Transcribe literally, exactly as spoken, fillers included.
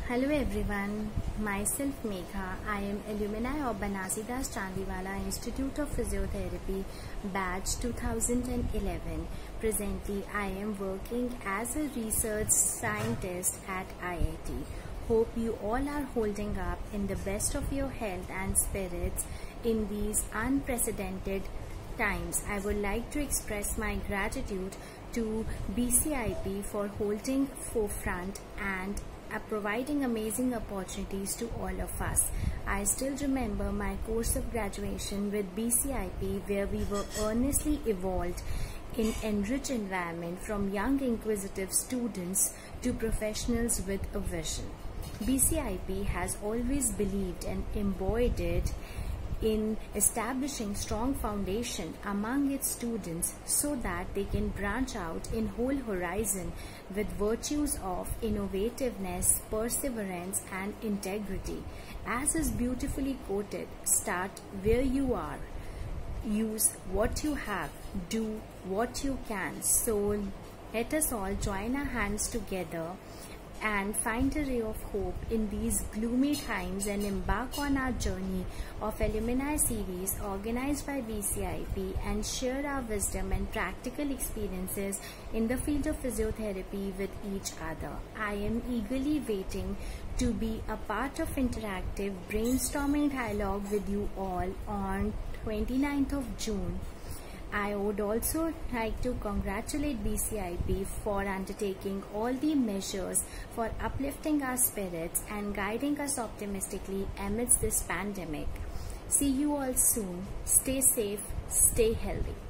Hello everyone, myself Megha. I am alumni of Banasidas Chandiwala Institute of Physiotherapy, batch two thousand eleven. Presently, I am working as a research scientist at I I T. Hope you all are holding up in the best of your health and spirits in these unprecedented times. I would like to express my gratitude to B C I P for holding forefront and are providing amazing opportunities to all of us. I still remember my course of graduation with B C I P, where we were earnestly evolved in enriched environment from young inquisitive students to professionals with a vision. B C I P has always believed and embodied in establishing strong foundation among its students so that they can branch out in whole horizon with virtues of innovativeness, perseverance and integrity. As is beautifully quoted, start where you are, use what you have, do what you can. So let us all join our hands together and find a ray of hope in these gloomy times and embark on our journey of alumni series organized by B C I P and share our wisdom and practical experiences in the field of physiotherapy with each other. I am eagerly waiting to be a part of interactive brainstorming dialogue with you all on twenty-ninth of June. I would also like to congratulate B C I P for undertaking all the measures for uplifting our spirits and guiding us optimistically amidst this pandemic. See you all soon. Stay safe, stay healthy.